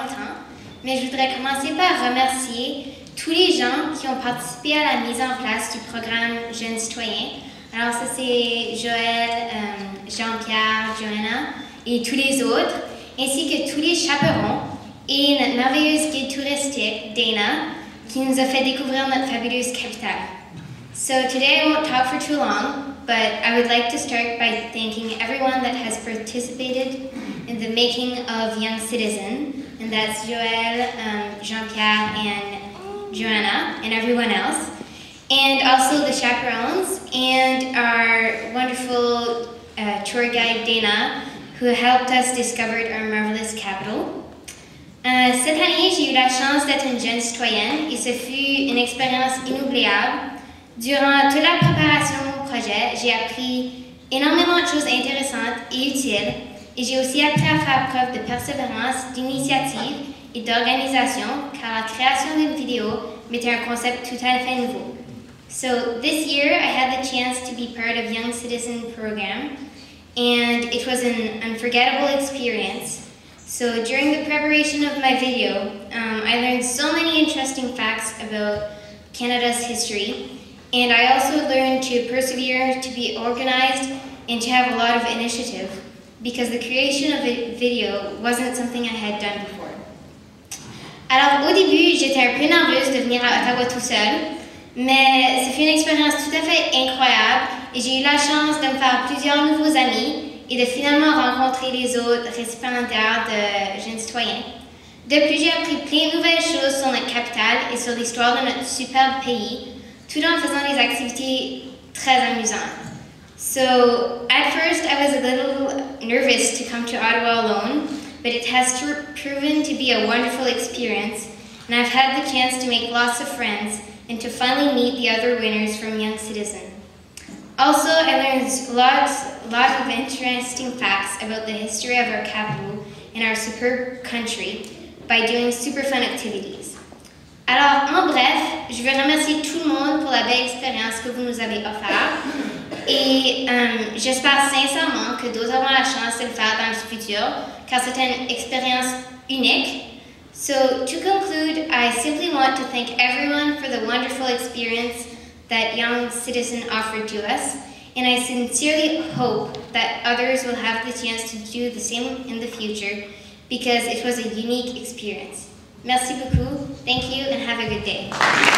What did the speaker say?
important, mais je voudrais commencer par remercier tous les gens qui ont participé à la mise en place du programme Jeunes Citoyens. Alors ça c'est Joël, Jean-Pierre, Joanna et tous les autres, ainsi que tous les chaperons et notre merveilleuse guide touristique, Dana, qui nous a fait découvrir notre fabuleuse capitale. So today I won't talk for too long, but I would like to start by thanking everyone that has participated in the making of Young Citizen, and that's Joël, Jean-Pierre, and Joanna, and everyone else, and also the chaperones, and our wonderful tour guide, Dana, who helped us discover our marvelous capital. Cette année, j'ai eu la chance d'être une jeune citoyenne, et ce fut une expérience inoubliable. Durant toute la préparation de mon projet, j'ai appris énormément de choses intéressantes et utiles, et j'ai aussi appris à faire preuve de persévérance, d'initiative et d'organisation, car la création d'une vidéo m'était un concept tout à fait nouveau. So this year, I had the chance to be part of Young Citizen program, and it was an unforgettable experience. So during the preparation of my video, I learned so many interesting facts about Canada's history. And I also learned to persevere, to be organized, and to have a lot of initiative, because the creation of a video wasn't something I had done before. Alors au début, j'étais un peu nerveuse de venir à Ottawa tout seul, mais ça fut une expérience tout à fait incroyable et j'ai eu la chance de me faire plusieurs nouveaux amis et de finalement rencontrer les autres récipiendaires de Jeunes Citoyens. De plus, j'ai appris plein de nouvelles choses sur notre capitale et sur l'histoire de notre superbe pays, tout en faisant des activités très amusantes. So, at first I was a little nervous to come to Ottawa alone, but it has proven to be a wonderful experience, and I've had the chance to make lots of friends and to finally meet the other winners from Young Citizen. Also, I learned lots of interesting facts about the history of our capital and our superb country by doing super fun activities. Alors, en bref, je veux remercier tout le monde pour la belle expérience que vous nous avez offerte et j'espère sincèrement que d'autres auront la chance de le faire dans le futur car c'est une expérience unique. So, to conclude, I simply want to thank everyone for the wonderful experience that Young Citizen offered to us, and I sincerely hope that others will have the chance to do the same in the future because it was a unique experience. Merci beaucoup, thank you, and have a good day.